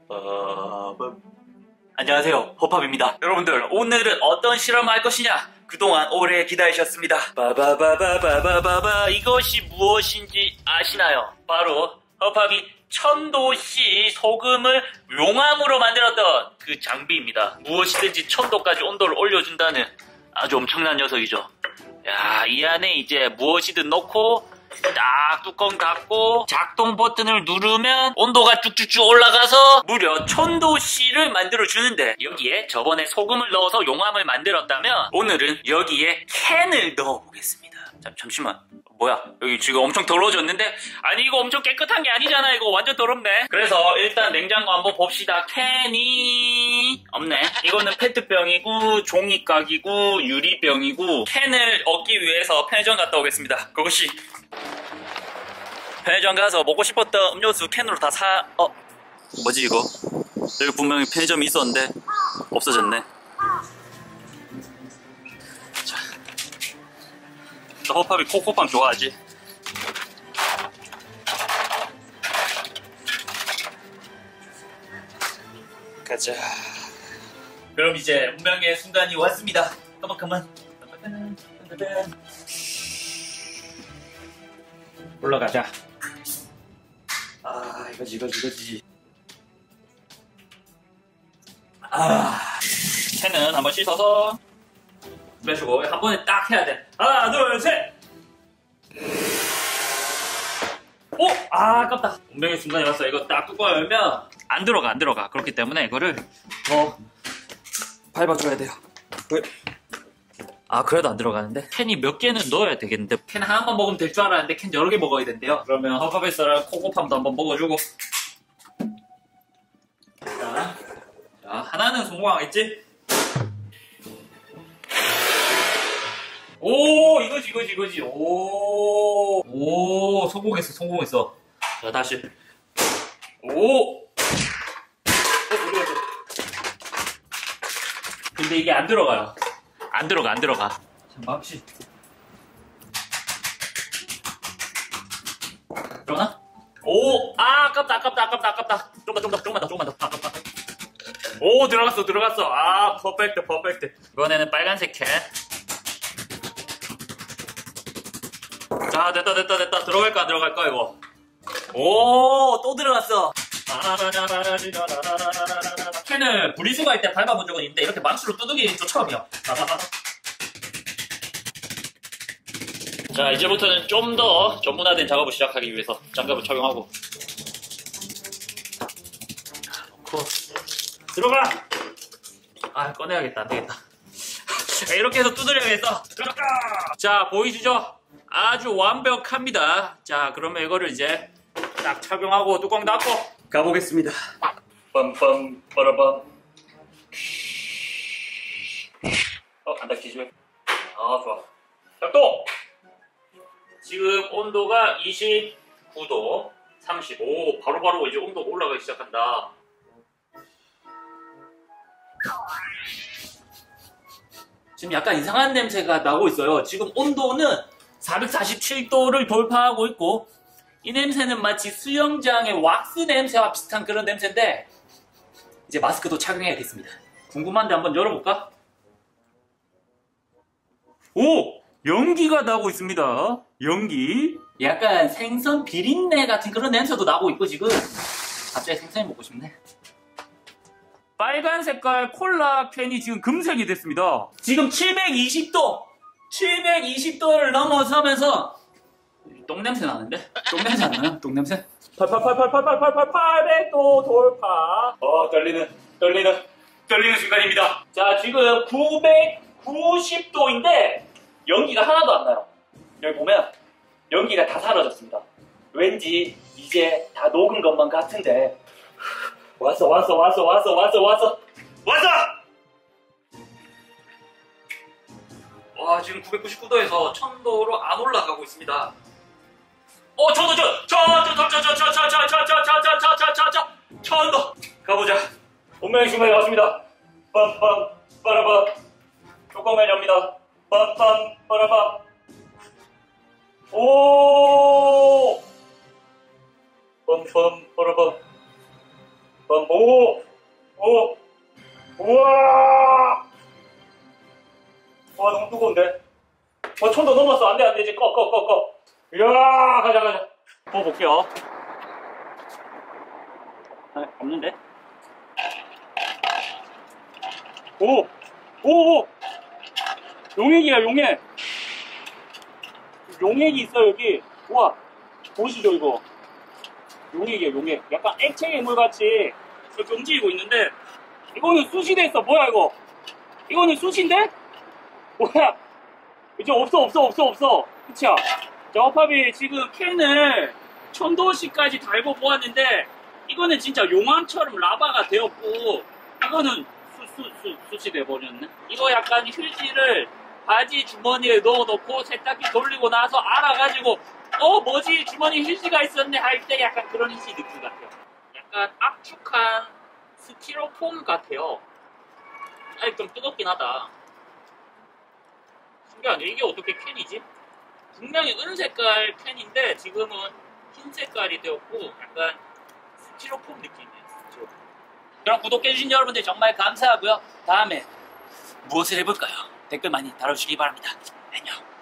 안녕하세요, 호팝입니다. 여러분들, 오늘은 어떤 실험을 할 것이냐? 그동안 오래 기다리셨습니다. 바바바바바바바바. 이것이 무엇인지 아시나요? 바로 호팝이 1000도씨 소금을 용암으로 만들었던 그 장비입니다. 무엇이든지 1000도까지 온도를 올려준다는 아주 엄청난 녀석이죠. 야, 이 안에 이제 무엇이든 넣고 딱 뚜껑 닫고 작동 버튼을 누르면 온도가 쭉쭉쭉 올라가서 무려 1000도씨를 만들어주는데, 여기에 저번에 소금을 넣어서 용암을 만들었다면 오늘은 여기에 캔을 넣어보겠습니다. 잠시만, 뭐야, 여기 지금 엄청 더러워졌는데? 아니, 이거 엄청 깨끗한 게 아니잖아. 이거 완전 더럽네. 그래서 일단 냉장고 한번 봅시다. 캔이 없네. 이거는 페트병이고 종이깍이고 유리병이고, 캔을 얻기 위해서 편의점 갔다 오겠습니다. 그것이 편의점 가서 먹고 싶었던 음료수 캔으로 다 뭐지 이거? 여기 분명히 편의점이 있었는데 없어졌네. 자, 호팝이 코코팜 좋아하지? 가자. 그럼 이제 운명의 순간이 왔습니다. 가만. 올라가자. 이거지. 캔은 한번 씻어서 빼주고 한 번에 딱 해야 돼. 하나, 둘, 셋. 오! 아깝다. 운명의 순간이 왔어. 이거 딱 뚜껑 열면 안 들어가. 그렇기 때문에 이거를 더 밟아줘야 돼요. 그래도 안 들어가는데? 캔이 몇 개는 넣어야 되겠는데, 캔 하나만 먹으면 될 줄 알았는데 캔 여러 개 먹어야 된대요. 그러면 허파베스랑 코코팜도 한번 먹어주고. 자, 하나는 성공하겠지? 오, 이거지. 오, 성공했어. 자, 다시. 오! 근데 이게 안 들어가요. 안 들어가. 자, 막시. 들어가나? 오! 아깝다. 조금만 더. 아깝다. 오, 들어갔어. 퍼펙트. 이번에는 빨간색 캔. 자, 됐다. 들어갈까, 안 들어갈까, 이거? 오, 또 들어갔어. 캔을 분리수거할 때 밟아본 적은 있는데 이렇게 망치로 두들기는 또 처음이야. 자, 이제부터는 좀 더 전문화된 작업을 시작하기 위해서 장갑을 착용하고 놓고 들어가! 꺼내야겠다. 안되겠다. 이렇게 해서 두드려야겠어. 자, 보이시죠? 아주 완벽합니다. 자, 그러면 이거를 이제 딱 착용하고 뚜껑 닫고 가보겠습니다. 빰빰 빠라밤. 안 닫히지 왜? 좋아. 작동! 지금 온도가 29도 35. 바로바로 이제 온도가 올라가기 시작한다. 지금 약간 이상한 냄새가 나고 있어요. 지금 온도는 447도를 돌파하고 있고, 이 냄새는 마치 수영장의 왁스 냄새와 비슷한 그런 냄새인데, 이제 마스크도 착용해야겠습니다. 궁금한데 한번 열어볼까? 오! 연기가 나고 있습니다. 연기. 약간 생선 비린내 같은 그런 냄새도 나고 있고, 지금 갑자기 생선이 먹고 싶네. 빨간 색깔 콜라 캔이 지금 금색이 됐습니다. 지금 720도를 넘어서면서 똥냄새 나는데? 똥냄새 안 나요? 똥냄새? 800도 돌파. 떨리는 순간입니다. 자, 지금 990도인데 연기가 하나도 안 나요. 여기 보면 연기가 다 사라졌습니다. 왠지 이제 다 녹은 것만 같은데. 왔어. 와, 지금 999도에서 1000도로 안 올라가고 있습니다. 1000도 가보자. 운명의 순간이 왔습니다. 빰빰 빠라밤. 조금만 엽니다. 빰빰 빠라밤. 오! 빰빰 빠라밤. 우와! 와, 너무 뜨거운데? 천도 넘었어. 안 돼, 이제 꺼. 이야, 가자. 부어볼게요. 아, 없는데? 오! 용액이야, 용액! 용액이 있어, 여기. 우와, 보시죠, 이거. 용액이야, 용액. 약간 액체 괴물같이 이렇게 움직이고 있는데, 이거는 숯이 됐어. 뭐야, 이거? 이거는 숯인데? 뭐야? 이제 없어. 그쵸? 자, 허팝이 지금 캔을 1000도씨까지 달고 보았는데, 이거는 진짜 용암처럼 라바가 되었고, 이거는 숯이 돼버렸네? 이거 약간 휴지를 바지 주머니에 넣어놓고 세탁기 돌리고 나서 알아가지고, 뭐지? 주머니 휴지가 있었네 할 때 약간 그런 휴지 느낌 같아요. 약간 압축한 스티로폼 같아요. 아니, 좀 뜨겁긴 하다. 신기하네. 이게 어떻게 캔이지? 분명히 은색깔 캔인데 지금은 흰 색깔이 되었고 약간 스티로폼 느낌이에요. 스티로폼. 그럼 구독해주신 여러분들 정말 감사하고요. 다음에 무엇을 해볼까요? 댓글 많이 달아주시기 바랍니다. 안녕.